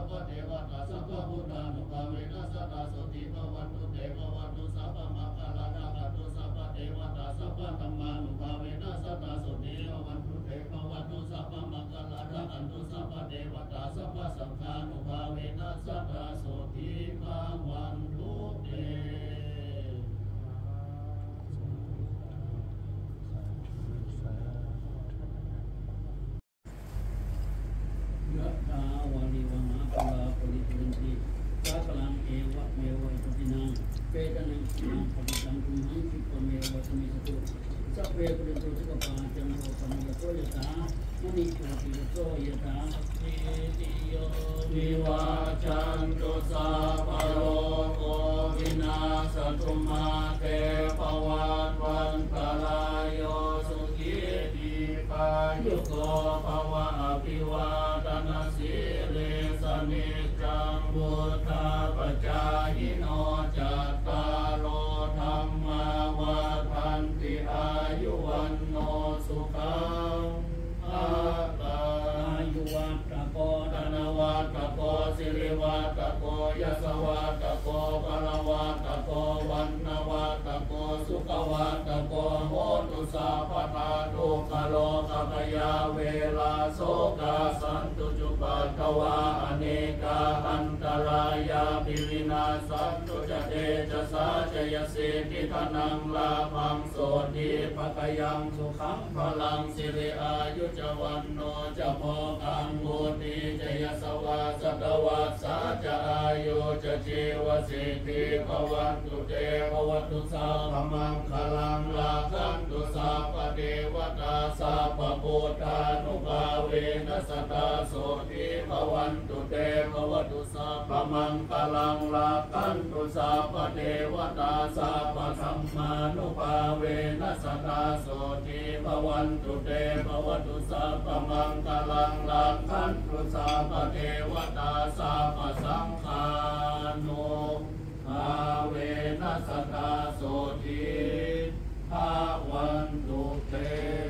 พเทวตาสัพพพุทธานุภาเวนัสสตาโสติภวันตุเตภวันตุสัพพมังคลานาคันตุสัพพเทวตาสัพพธัมมานุภาเวนัสสตาโสติภวันตุเตภวันตุสัพพมังคลานาคันตุสัพพเทวตาสัพพสังฆานุภาเวนัสสตาโสติภวันตุเตยะถาวาริวหาปลาปริปุเรนติสาคลังเอวะเมวะอิโตตินังเปตนังสินังปฏิสังคุมหังคิปะเมวะสมิสตุสัพเพปุเรนตุสัพพะจันโทปะนิยโสยะถามณิโชติยโสยะถาติติโยวิวาจันตุสัพพะโลกวินาศตุมาเตภวัตวันตรายโยสุขีติกายุโกภวะอภิวาทนาสิริสนิจังพุทธาปัจจายโนจัตตารโอธัมมาวัฏันติอายุวันโนสุขังภะลังอายุวัตโกธนวัตโกสิริวัตโกยศวัตโกพลวัตโกวันนวัตโกสุขวัตโกโหตุสัพพทาทุกขโลกภยาเวลาโสกาสันตุจุปัฏฐวาอเนกาอันตรายาปิวินาสันตุจเตจะสาจยสิทธิธนังลาภังโสติภคยังสุขังพลังสิริอายุจวันโนจะโพกังโมติจยสวาสตวัสสาจะอายุจะจีวสิทธิภวันตุเตภวัตุสาพมังคลังลาคันตุสัพพเทวตาสัพพพุทธานุภาเวนัสสตาโสติภวันตุเตภวตุสัพพมังคลังลาคันตุสัพพเทวตาสัพพสัมมานุภาเวนัสสตาโสติภวันตุเตภวตุสัพพมังคลังลาคันตุสัพพเทวตาสัพพสังฆานุภาเวนัสสตาโสติภวันตุเต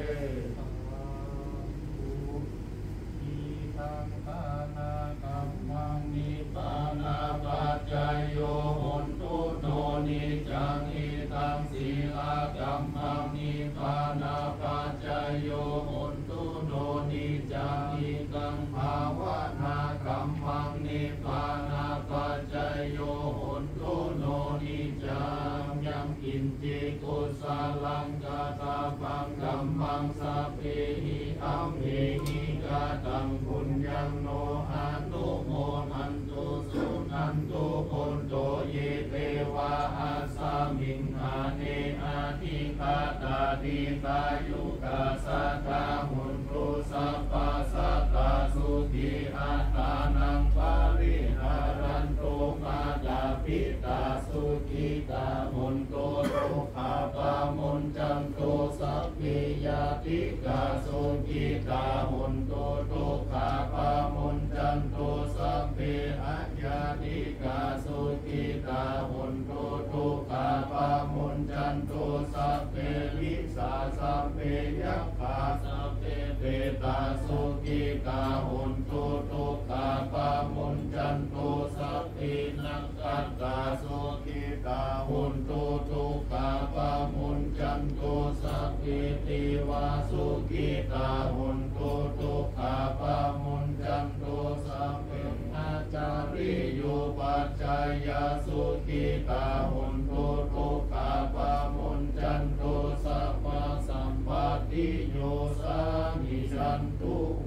นิปานาปัจจายโยโหนตุโนนิจังอิตังศีลากัมมังนิปานาปัจจายโยโหนตุโนนิจังอิตังภาวนากัมมังนิปานาปัจจายโยโหนตุโนนิจังยังกินจิกุสาลังกาตาปังกัมมังสัพเพหิอัมเหหิกาตังปุญญังโนอานุโมทันตุสุนันตุโคนโตเยเทวาอาสามิงอาเนอาทิคาตาดีตายุกาสัตตาหุนตุสัพพะสัตตาสุขีอัตตานังปาริหารันตุมาตาปิตาสุขีตาหุนตุทุกขาปามุนจันตุสัพพิยาติกาสุขีตาหุนตุทุกขาปามุนจันตุสัพพิอัญญาติกาสุขีตาหุนตุทุกขาปามุนจันตุสัพเพวิสาสัพเพยัคขาสัพเพเตตาสุขีตาหุนตุทุกขาปามุนจันตุสัพพินักขัตตาสุขีตาหุนตุทุกขาปามุนจันตุสัพพิติวาสุขีตาหุนตุทุกขาปามุนจันตุสัพพิอาจาริโยปัจจายสุขีตาหุนตุทุกขาปามุนจันตุสัพพสัมปติโยสามิจันตุโห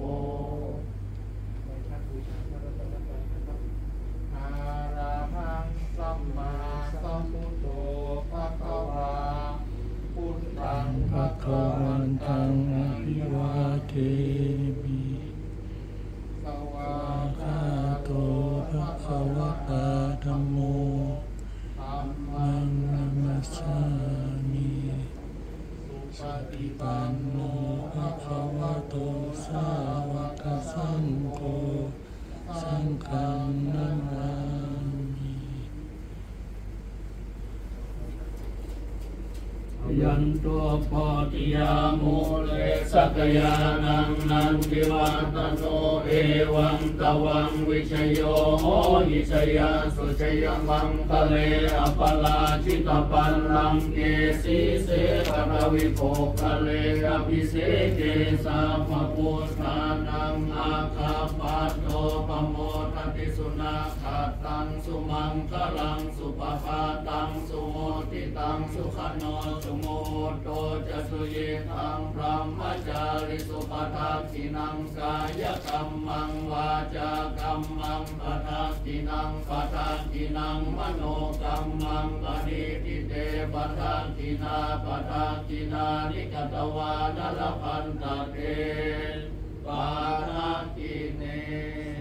อะระหังสัมมาสัมพุทโธภะคะวาพุทธังภะคะวันตังอะภิวาเทมิสวากขาโตภะคะวะตาธัมโมธัมมังนัมมัสสามิสุปฏิปันโนภะคะวะโตสาวกสังโฆสังฆังนัมามิยันตัวปอติยามุเลสักยานังนันทิวัตโนเอวังตวังวิชโยโหหิชยาสุชยมังคะเลอปลาชิตปัลลังเกสีเสกะวิโภคะเลอภิเสเกสาภพุทธานังอาคาปัตโตปโมทติสุนาขาตังสุมังคลังสุปปาตังสุโมติตังสุขโนสุโมโตจะสุเยทังพรหมจาริสุปทักขินังกายกรรมังวาจากรรมังปทักขินังปทักขินังมโนกรรมังปณิทิเตปทักขินาปทักขินานิกตวานลพันตเตปาทักขิเน